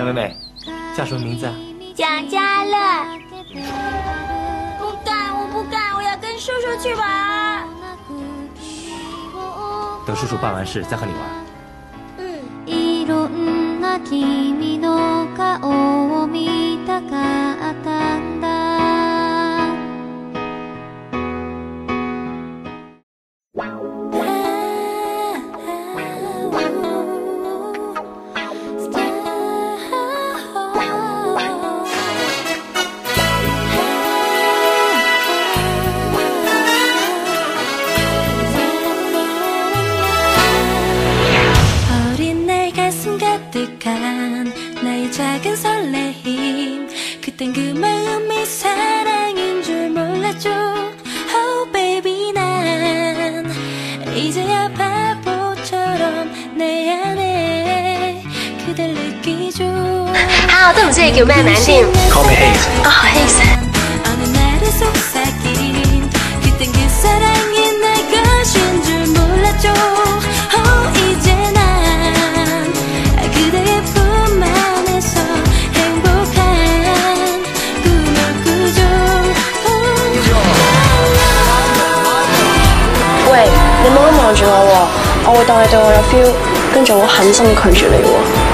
妹妹，叫什么名字啊？ 蒋家乐。不干，我不干，我要跟叔叔去玩。 等叔叔办完事再和你玩。 いろんな君の顔を見たかったんだ。나의 작은 설레임 그땐 그 마음이 사랑인 줄 몰랐죠. Oh baby 난 이제야 바보처럼 내 안에 그댈 느끼죠. 好，都唔知你叫咩名添 ？Call me Hayes。 哦，Hayes。 어느 날을 속삭인 그땐 그 사랑이 내 것인 줄 몰랐죠. Oh 이제 난 그대의 품 안에서 행복한 꿈을 꾸죠. 喂，你冇咁望住我喎，我會當你對我有 feel， 跟住我狠心拒絕你喎。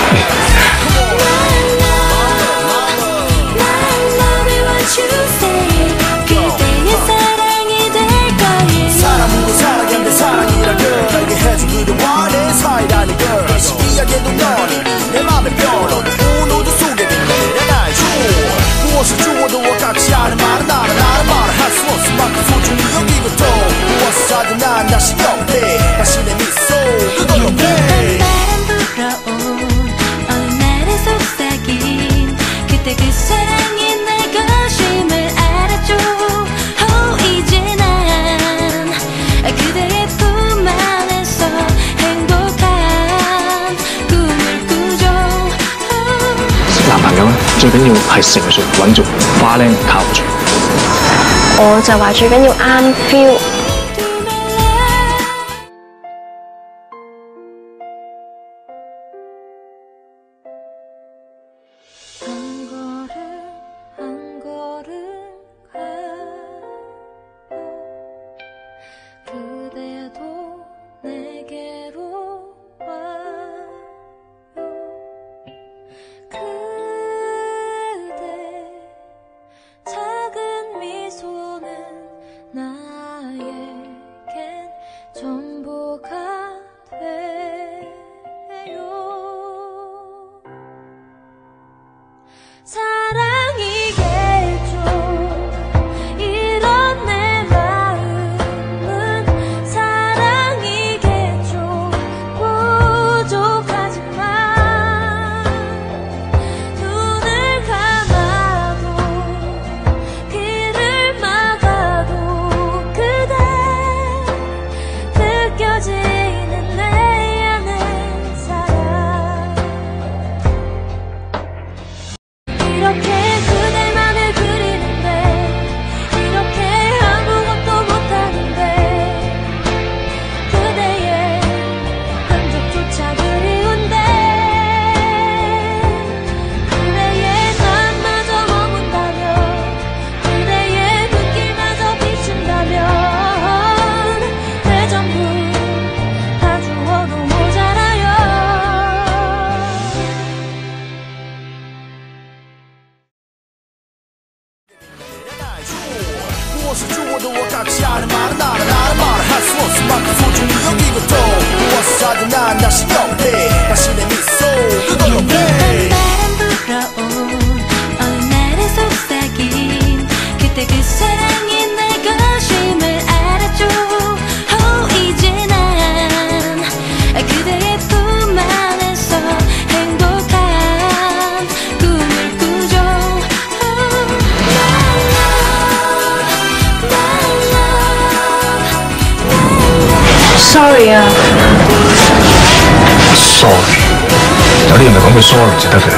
신기하게도 너는 내 맘에 뼈는 오늘도 속에 빛내려 날 줘. 무엇을 주어도 아깝지 않은 말은 나는 말을 할 수 없을 만큼 소중히 여기고 또 무엇을 하든 난 다시 옆에 당신의 미소 그걸로 해. 바람 불어온 어느 날의 속삭임 그때 그 사랑이 내 것임을 알았죠. Oh 이제 난 그대의 품 안에서 행복한 男朋友咧，最緊要係成熟穩重、花靚靠唔住。 我就話最緊要啱 feel。 한 걸음 가요. 그대도 내게로 와요. 그대 작은 미소는 나에겐 전부가 돼요. 사랑이겠죠. 이런 내 마음은 사랑이겠죠. 부족하지만 눈을 감아도 귀를 막아도 그대 느껴지는 내 안의 사랑. 이렇게 그대만을 그리는데 이렇게 아무것도 못하는데 그대의 흔적조차 그리운데 그대의 맘마저 머문다면 그대의 눈길마저 비춘다면 내 전부 다 주어도 모자라요. 무엇을 주어도 아깝지 않은 말은 나는 말을 할 수 없을 만큼 소중히 여기고 또 무엇을 하든 난 다시 옆에 당신의 미소 그걸로 해. 바람 불어온 어느 날의 속삭임 그때 그 사랑이 내 것임을 알았죠. Oh 이제 난 그대의 품 안에서 행복한 꿈을 꾸죠. Sorry 啊。 Sorry， 有啲人咪講句 sorry 就得嘅。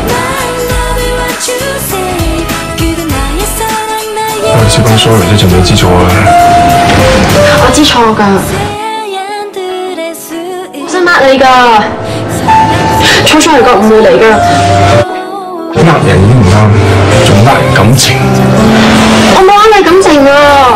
我次講 sorry 啫，就未知錯啊。 我知錯㗎，我想抹你㗎。 初初係個誤會嚟㗎。 呃人已經唔啱，仲呃人感情。 我冇呃你感情啊！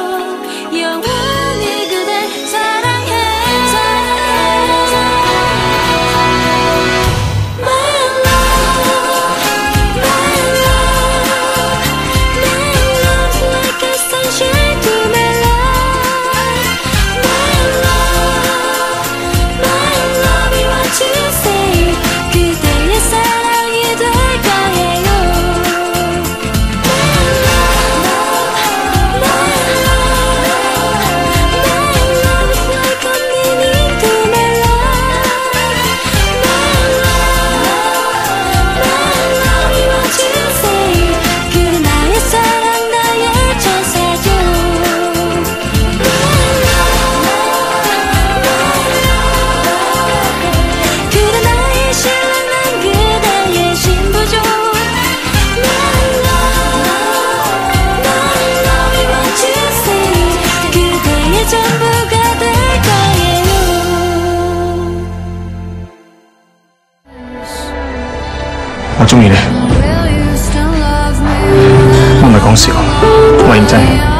我中意你，我唔係講笑，我認真。